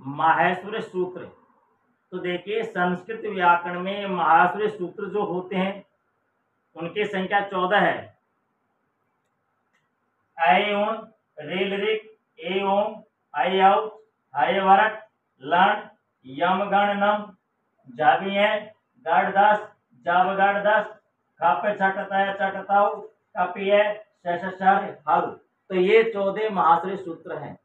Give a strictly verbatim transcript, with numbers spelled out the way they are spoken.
माहेश्वरी सूत्र। तो देखिए संस्कृत व्याकरण में माहेश्वरी सूत्र जो होते हैं उनकी संख्या चौदह है। ऐ उन रेल रिक ए ओम ऐ औ हय वरक लण यम गण नम जाबिये गढ़ दस जब गढ़ दस कप छटतय चटताऊ कपिय शशर हल। तो ये चौदह महाश्री सूत्र हैं।